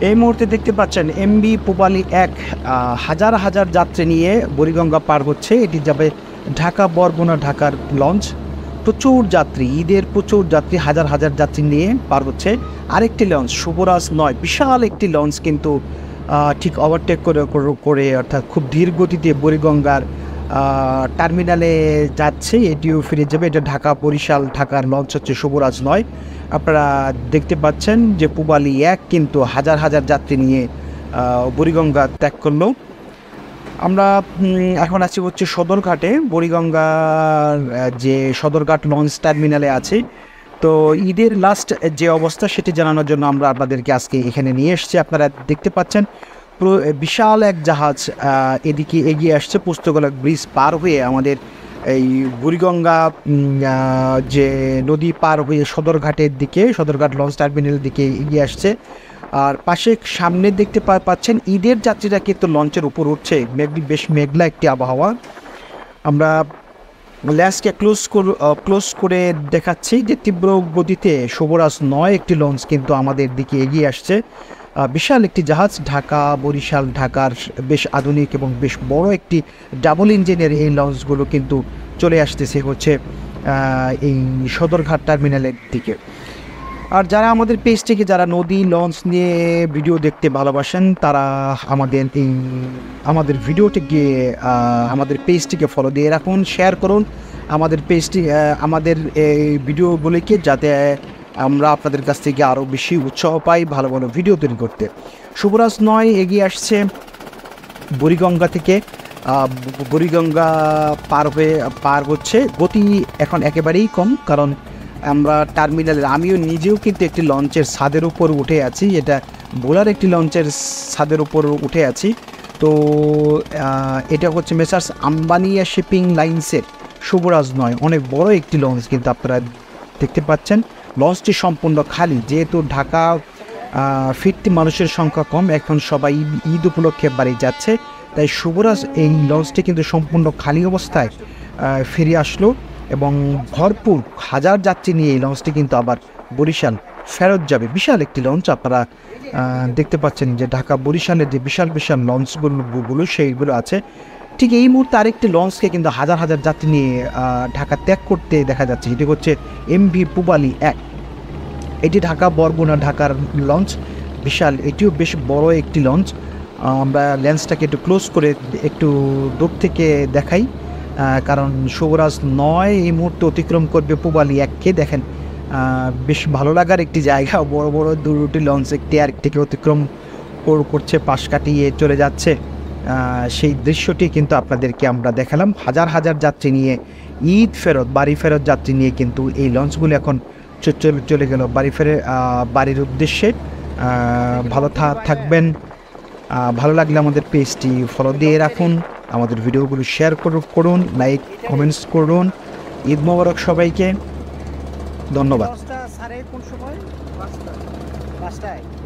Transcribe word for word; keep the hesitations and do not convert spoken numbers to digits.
এই মুহূর্তে দেখতে পাচ্ছেন এমভি পূবালী এক হাজার হাজার যাত্রী নিয়ে বুড়িগঙ্গা পার হচ্ছে। এটি যাবে ঢাকা বরগুনা ঢাকার লঞ্চ। প্রচুর যাত্রী, ঈদের প্রচুর যাত্রী, হাজার হাজার যাত্রী নিয়ে পার হচ্ছে। আরেকটি লঞ্চ শুভরাজ নয়, বিশাল একটি লঞ্চ কিন্তু ঠিক ওভারটেক করে করে অর্থাৎ খুব ধীর গতিতে বুড়িগঙ্গার টার্মিনালে যাচ্ছে। এটিও ফিরে যাবে। এটা ঢাকা বরিশাল ঢাকার লঞ্চ হচ্ছে শুভরাজ নয়। আপনারা দেখতে পাচ্ছেন যে পূবালী এক কিন্তু হাজার হাজার যাত্রী নিয়ে বুড়িগঙ্গা ত্যাগ করলো। আমরা এখন আছি হচ্ছে সদরঘাটে, বুড়িগঙ্গার যে সদরঘাট লঞ্চ টার্মিনালে আছে। তো ঈদের লাস্ট যে অবস্থা সেটি জানানোর জন্য আমরা আপনাদেরকে আজকে এখানে নিয়ে এসেছি। আপনারা দেখতে পাচ্ছেন পুরো বিশাল এক জাহাজ এদিকে এগিয়ে আসছে পুস্তকলা ব্রিজ পার হয়ে আমাদের এই বুড়িগঙ্গা যে নদী পার হয়ে সদরঘাটের দিকে, সদরঘাট লঞ্চ টার্মিনালের দিকে এগিয়ে আসছে। আর পাশে সামনে দেখতে পাচ্ছেন ঈদের যাত্রীরা কিন্তু লঞ্চের উপর উঠছে। মেঘ বেশ মেঘলা একটি আবহাওয়া। আমরা ল্যান্সকে ক্লোজ ক্লোজ করে দেখাচ্ছি যে তীব্র গতিতে শুভরাজ নয় একটি লঞ্চ কিন্তু আমাদের দিকে এগিয়ে আসছে। বিশাল একটি জাহাজ, ঢাকা বরিশাল ঢাকার বেশ আধুনিক এবং বেশ বড় একটি ডাবল ইঞ্জিনের এই লঞ্চগুলো কিন্তু চলে আসতেছে হচ্ছে এই সদরঘাট টার্মিনালের দিকে। আর যারা আমাদের পেজটিকে, যারা নদী লঞ্চ নিয়ে ভিডিও দেখতে ভালোবাসেন, তারা আমাদের এই আমাদের ভিডিওটিকে আমাদের পেজটিকে ফলো দিয়ে রাখুন, শেয়ার করুন আমাদের পেজটি, আমাদের এই ভিডিওগুলিকে, যাতে আমরা আপনাদের কাছ থেকে আরও বেশি উৎসাহ পাই ভালো ভালো ভিডিও তৈরি করতে। শুভরাজ নয় এগিয়ে আসছে বুড়িগঙ্গা থেকে, বুড়িগঙ্গা পার হয়ে পার হচ্ছে। গতি এখন একেবারেই কম, কারণ আমরা টার্মিনালের, আমিও নিজেও কিন্তু একটি লঞ্চের ছাদের উপর উঠে আছি। এটা বোলার একটি লঞ্চের ছাদের উপর উঠে আছি। তো এটা হচ্ছে মেসার্স আম্বানিয়া শিপিং লাইন্সের শুভরাজ নয়, অনেক বড় একটি লঞ্চ কিন্তু আপনারা দেখতে পাচ্ছেন। লঞ্চটি সম্পূর্ণ খালি, যেহেতু ঢাকা ফিরতি মানুষের সংখ্যা কম, এখন সবাই ঈদ উপলক্ষে বাড়ি যাচ্ছে, তাই শুভরাজ এই লঞ্চটি কিন্তু সম্পূর্ণ খালি অবস্থায় ফিরে আসলো এবং ভরপুর হাজার যাত্রী নিয়ে এই লঞ্চটি কিন্তু আবার বরিশাল ফেরত যাবে। বিশাল একটি লঞ্চ, আপনারা দেখতে পাচ্ছেন যে ঢাকা বরিশালের যে বিশাল বিশাল লঞ্চগুলো সেইগুলো আছে। ঠিক এই মুহূর্তে আরেকটি লঞ্চকে কিন্তু হাজার হাজার যাত্রী নিয়ে ঢাকা ত্যাগ করতে দেখা যাচ্ছে। এটি হচ্ছে এমভি পূবালী এক। এটি ঢাকা বরগুনা ঢাকার লঞ্চ, বিশাল, এটিও বেশ বড় একটি লঞ্চ। আমরা লেন্সটাকে একটু ক্লোজ করে একটু দূর থেকে দেখাই, কারণ শুভরাজ নয় এই মুহূর্তে অতিক্রম করবে পূবালী এককে। দেখেন বেশ ভালো লাগার একটি জায়গা, বড় বড় দুটি লঞ্চ একটি আরেকটিকে অতিক্রম করছে, পাশ কাটিয়ে চলে যাচ্ছে। সেই দৃশ্যটি কিন্তু আপনাদেরকে আমরা দেখালাম। হাজার হাজার যাত্রী নিয়ে ঈদ ফেরত, বাড়ি ফেরত যাত্রী নিয়ে কিন্তু এই লঞ্চগুলো এখন চলে গেল বাড়ি ফেরে বাড়ির উদ্দেশ্যে। ভালো থাকবেন, ভালো লাগলে আমাদের পেজটি ফলো দিয়ে রাখুন, আমাদের ভিডিওগুলো শেয়ার করুন, লাইক কমেন্টস করুন। ঈদ মোবারক সবাইকে, ধন্যবাদ।